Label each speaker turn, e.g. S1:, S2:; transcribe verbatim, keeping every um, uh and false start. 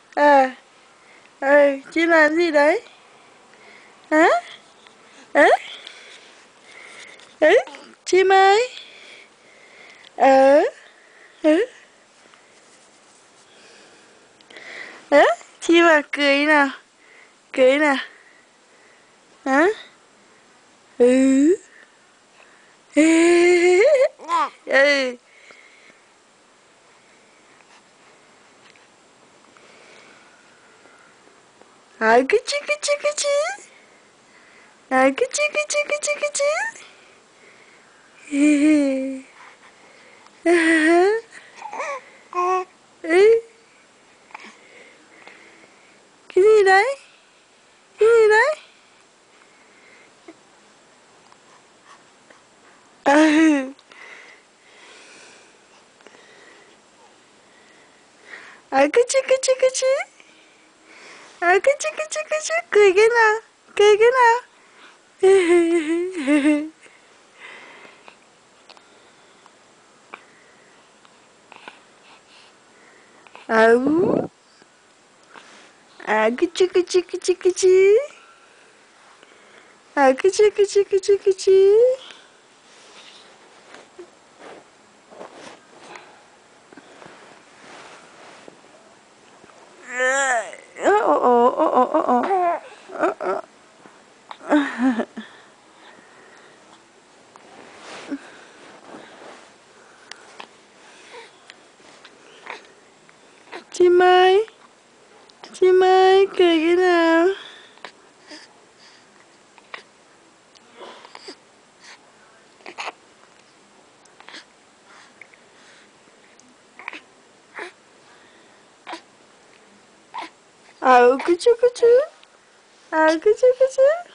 S1: À, ừ, chị làm gì đấy? Hả? Ế? Ế? Chim ơi? Ờ? Ế? Ế? Chim à, cười nào. Cười nào. Hả? Ừ. Ừ. À, cái chứ, cái chứ, cái chứ. À, cái chứ, cái chứ, cái chứ, cái chứ. Ừ. Cái gì đấy? Cái gì đấy? Ừ. À, cái chứ, cái chứ, cái chứ. À, cái chứ, cái chứ, cái chứ. Cười cái nào. Cười cái nào. À, ú. À, cái chứ, cái chứ, cái chứ, cái chứ. À, cái chứ, cái chứ, cái chứ, cái chứ. Ồ, ồ, ồ, ồ, ồ, ồ. Ồ, ồ. Chim ơi, chim ơi, cười cái nào. À, cái chứ, cái chứ. À, cái chứ, cái chứ.